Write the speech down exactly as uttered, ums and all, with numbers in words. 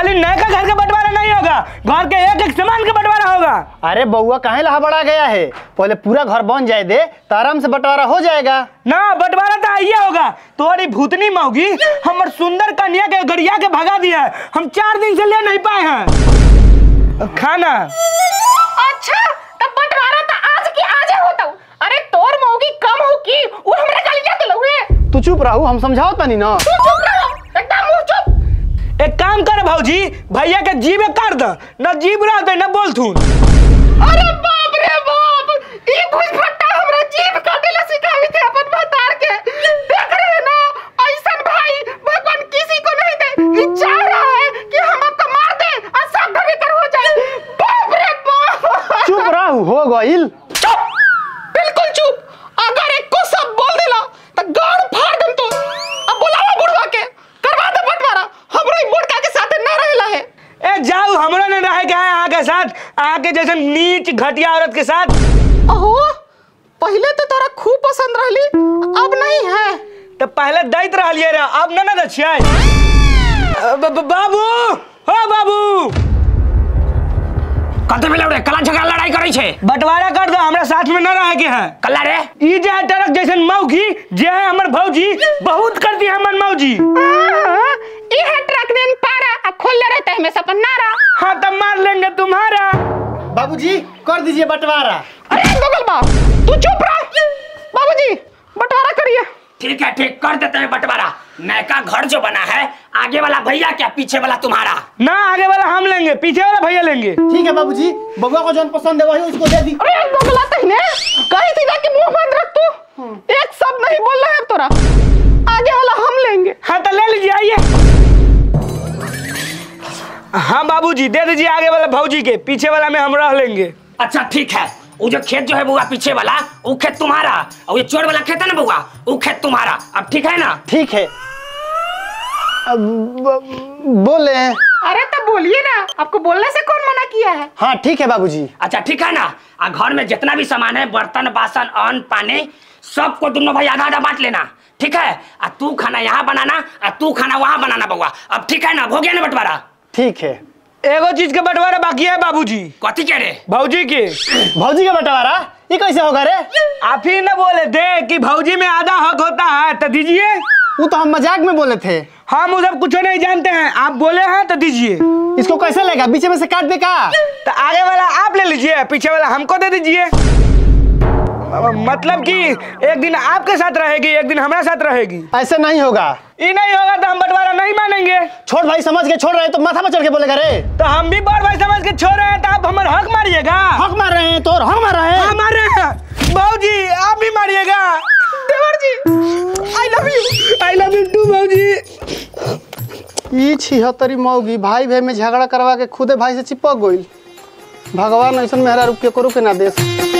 खाली नए का घर का बंटवारा नहीं होगा, घर के एक एक सामान का बंटवारा होगा। अरे बउआ काहे लहा बड़ा गया है, पहले पूरा घर बन जाए दे तो आराम से बंटवारा हो जाएगा ना। बंटवारा तो आइए होगा। तुम्हारी भूतनी मौगी हमर सुंदर कन्या के गरिया के भगा दिया है, हम चार दिन से ले नहीं पाए हैं खाना। अच्छा तब बंटवारा तो आज की आज होता। अरे तोर मौगी कम हो की वो हमरा गलिया के लहुए। तू चुप रहू, हम समझाओ तनी ना। तू चुप रहो, एकदम मुंह चुप। एक काम कर भौजी, भैया के जीभ काट द, न जीभ रहते न बोलथुन। अरे बाप रे बाप, ई भुजभट्टा हमरा जीभ काटेला सिखावी थे अपन भतार के। देख रहे हैं ना, ऐसन भाई भगवान किसी को नहीं दे। ई चाह रहा है कि हम आपको मार दे और सब भगेतर हो जाए। बाप रे बाप, चुप रहू, हो गइल। चुप, बिल्कुल चुप। अगर एक को सब बोल देला तो गाड़ फाड़ दम तो। अब बुलावा बुढ़वा के, करवा दे बंटवारा। हमरो ई मोटका के साथ ना रहेला है। ए जाओ, हमरो ने रहे के है आगे साथ, आगे जैसे नीच घटिया औरत के साथ। ओहो, पहले तो तोरा खूब पसंद रहली, अब नहीं है। तो पहले दैत रहलिए रे, अब न न छियै। बाबू हो बाबू, कते मिला रे, कला झगड़ा लड़ाई करै छे। बंटवारा कर दो, हमरा साथ में न रहे के है। कल्ला रे ई जे है टरक जैसन मौगी, जे है हमर भौजी, बहुत करती है हमर मौजी। ई है ट्रक देन पारा, अब खोल रहता है में सपन नारा। हाँ तब मार लेंगे तुम्हारा। बाबूजी कर दीजिए बंटवारा। अरे गोगल बा, तू चुप रह। बाबूजी बंटवारा करिए। ठीक है, ठीक कर देते हैं बंटवारा। नए का घर जो बना है, आगे वाला भैया क्या पीछे वाला तुम्हारा? ना, आगे वाला हम लेंगे, पीछे वाला भैया लेंगे। ठीक है बाबूजी, बउआ को जो पसंद है वही उसको दे दी। अरे गोगला तहने कहीं थी जाके मुंह बंद रख तू। एक शब्द नहीं बोल रहा है तोरा। आगे वाला हम लेंगे। हाँ तो ले लीजिए, आइए। हाँ बाबूजी दे दीजिए आगे वाला भौजी के, पीछे वाला में हम रह लेंगे। अच्छा ठीक है, वो जो खेत जो है बुआ पीछे वाला, वो खेत तुम्हारा, और ये चोर वाला खेत है ना बुआ, वो खेत तुम्हारा। अब ठीक है ना? ठीक है। अब बोले। अरे तब बोलिए ना, आपको बोलने से कौन मना किया है? हाँ ठीक है बाबूजी। अच्छा ठीक है ना। आ घर में जितना भी सामान है, बर्तन बासन अन्न पानी, सबको दोनों भाई आधा आधा बांट लेना, ठीक है? आ तू खाना यहाँ बनाना, आ तू खाना वहाँ बनाना बुआ। अब ठीक है ना, हो गया ना बंटवारा? ठीक है। एगो चीज के बंटवारा बाकी है बाबूजी। कथी कह रहे? भौजी के। भौजी का बंटवारा ये कैसे होगा रे? आप ही न बोले थे कि भौजी में आधा हक होता है, तो दीजिए। वो तो हम मजाक में बोले थे। हम उधर कुछ नहीं जानते हैं, आप बोले हैं तो दीजिए। इसको कैसे लेगा, बीच में से काट दे का? तो आगे वाला आप ले लीजिए, पीछे वाला हमको दे दीजिए। मतलब कि एक दिन आपके साथ रहेगी, एक दिन हमारे साथ रहेगी। ऐसे नहीं होगा। ये नहीं होगा तो हम बंटवारा नहीं मानेंगे। छोड़ भाई समझ के छोड़ रहे हैं तो माथा में चढ़ के बोलेगा रे। तो हम भी बड़ भाई समझ के छोड़ रहे हैं, तो आप हमारा हक मारिएगा। हक मार रहे हैं तो और हक मार रहे हैं। हमारे भौजी आप भी मारिएगा। देवर जी I love you. I love you too भौजी। ये छिहत्तरी मौगी भाई भाई में झगड़ा करवा के खुदे भाई से चिपक गई। भगवान ऐसा मेहरा रुपये करो के ना दे।